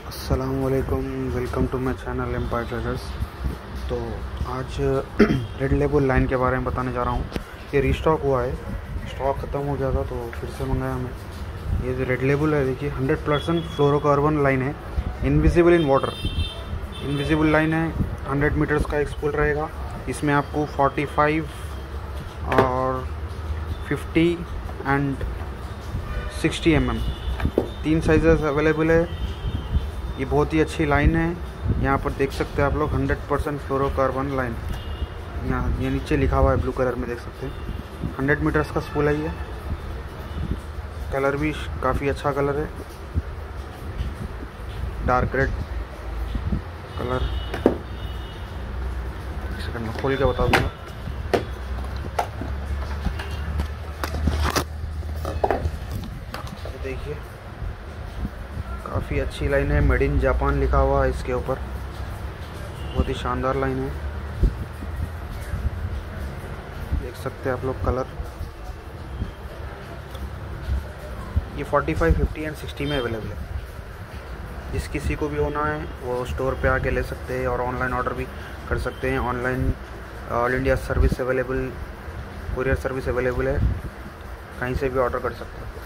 अस्सलामुअलैकुम, welcome to my channel empire traders. तो आज रेड लेबल लाइन के बारे में बताने जा रहा हूँ। ये रीस्टॉक हुआ है, स्टॉक ख़त्म हो गया था तो फिर से मंगाया हमें। ये जो रेड लेबल है देखिए 100% फ्लोरोकार्बन लाइन है, invisible in water. Invisible line है, 100 मीटर्स का एक स्पूल रहेगा। इसमें आपको 45 और 50 एंड 60 mm तीन साइजेस अवेलेबल है। ये बहुत ही अच्छी लाइन है। यहाँ पर देख सकते हैं आप लोग 100% फ्लोरोकार्बन लाइन। यहाँ ये नीचे लिखा हुआ है ब्लू कलर में, देख सकते हैं 100 मीटर्स का स्पूल है। ये कलर भी काफ़ी अच्छा कलर है, डार्क रेड कलर। एक सेकंड में खोल के बता दूँगा। देखिए काफ़ी अच्छी लाइन है, मेड इन जापान लिखा हुआ है इसके ऊपर। बहुत ही शानदार लाइन है, देख सकते हैं आप लोग कलर। ये 45, 50 एंड 60 में अवेलेबल है। जिस किसी को भी होना है वो स्टोर पे आके ले सकते हैं और ऑनलाइन ऑर्डर भी कर सकते हैं। Online all India service available, courier service available है, कहीं से भी ऑर्डर कर सकते हैं।